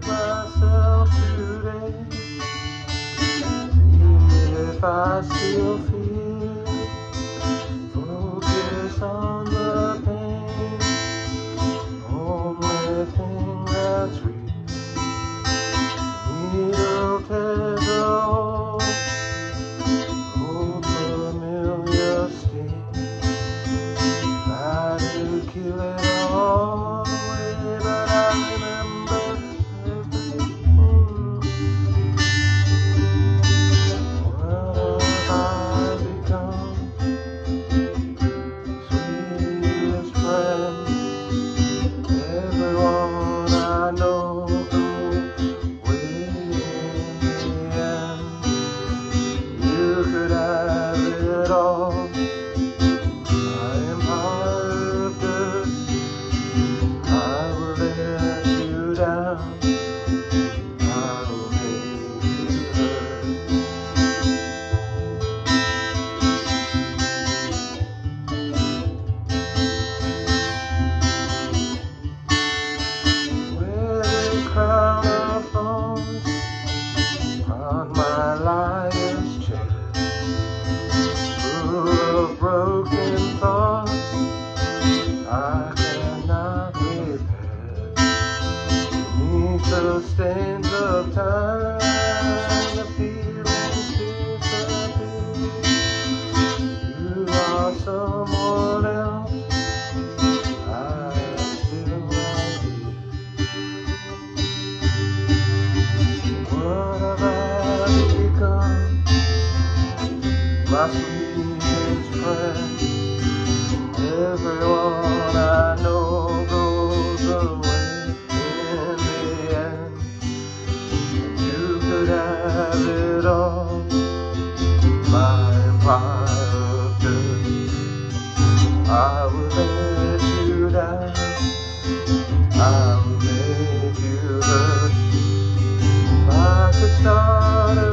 myself today, see if I still feel. Focus on the pain, only thing that's real. Needle tears a hole, old familiar sting. Try to kill it all away, but I remember everything. What have I become? Sweetest friend, everyone I know goes away in the end. You could have it all. I am part of this. I will let you down. I will make you hurt. Wear this crown of thorns on my liar's chest, full of broken thoughts I cannot repair. Beneath the stains of time, the feelings disappear. You are someone else, I am still right here. What have I become? My sweetest friend, everyone I know goes away in the end. You could have it all, my empire of dirt. I will let you down, I will make you hurt. If I could start